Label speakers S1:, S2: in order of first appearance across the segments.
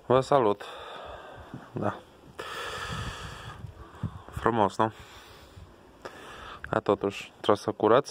S1: Vă salut! Da. Frumos, nu? Dar totuși, trebuie să curăț.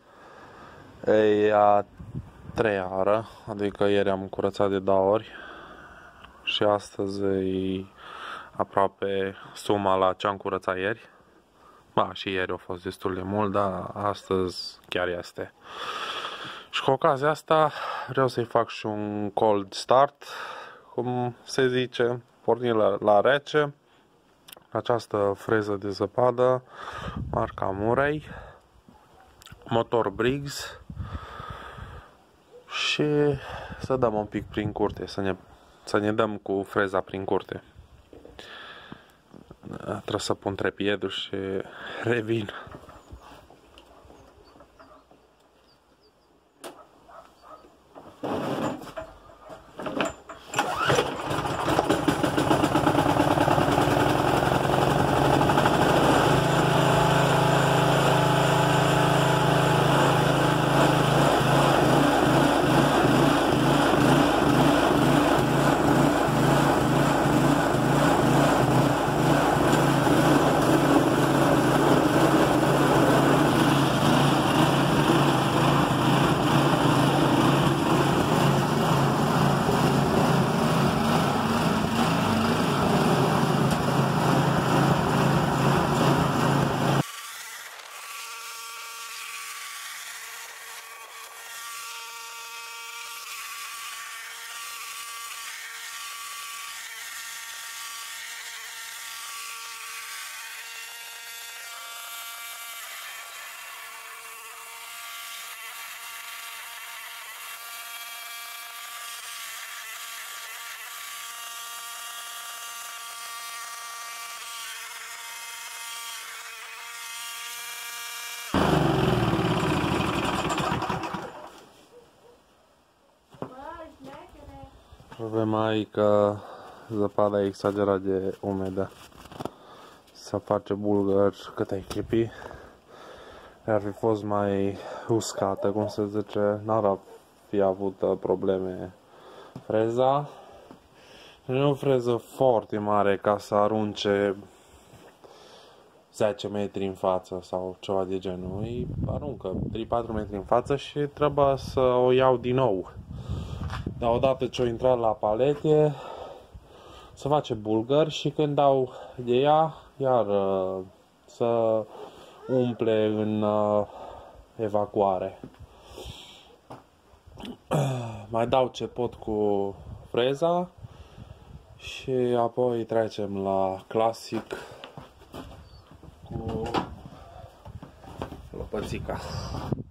S1: E a treia oară, adică ieri am curățat de 2 ori. Și astăzi e aproape suma la ce am curățat ieri. Ba, și ieri a fost destul de mult, dar astăzi chiar este. Și cu ocazia asta vreau să-i fac și un cold start, cum se zice, porni la rece. Această freză de zăpadă, marca Murray, motor Briggs, și să dăm un pic prin curte, să ne dăm cu freza prin curte. Trebuie să pun trepiedul și revin. Problema e că zăpada e exagerat de umedă. Să face bulgări cât ai clipi. Ar fi fost mai uscată, cum se zice, n-ar fi avut probleme freza. Nu e o freză foarte mare ca să arunce 10 metri în față sau ceva de genul. Îi aruncă 3-4 metri în față și trebuie să o iau din nou. Dar odată ce o intrat la palete, se face bulgări și când dau de ea, iar să umple în evacuare. Mai dau ce pot cu freza și apoi trecem la clasic cu lopățica.